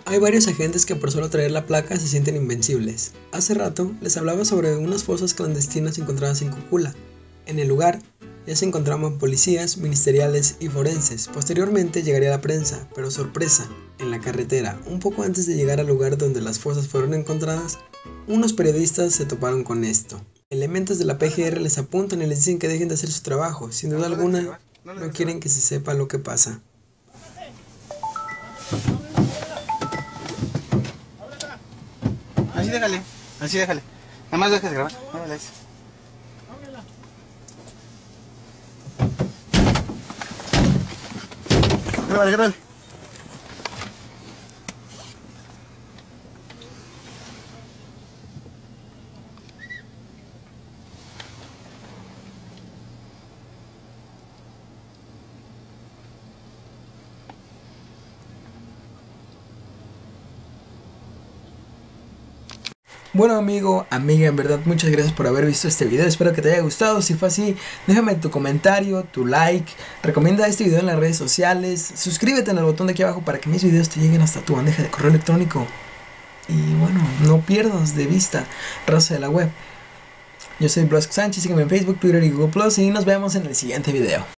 Hay varios agentes que por solo traer la placa se sienten invencibles. Hace rato les hablaba sobre unas fosas clandestinas encontradas en Cocula. En el lugar ya se encontraban policías, ministeriales y forenses. Posteriormente llegaría la prensa, pero sorpresa, en la carretera, un poco antes de llegar al lugar donde las fosas fueron encontradas, unos periodistas se toparon con esto. Elementos de la PGR les apuntan y les dicen que dejen de hacer su trabajo. Sin duda alguna, no quieren que se sepa lo que pasa. Así déjale. Nada más dejes de grabar. Grábale. Bueno amigo, amiga, en verdad muchas gracias por haber visto este video, espero que te haya gustado. Si fue así, déjame tu comentario, tu like, recomienda este video en las redes sociales, suscríbete en el botón de aquí abajo para que mis videos te lleguen hasta tu bandeja de correo electrónico. Y bueno, no pierdas de vista raza de la web. Yo soy Blasco Sánchez, sígueme en Facebook, Twitter y Google Plus y nos vemos en el siguiente video.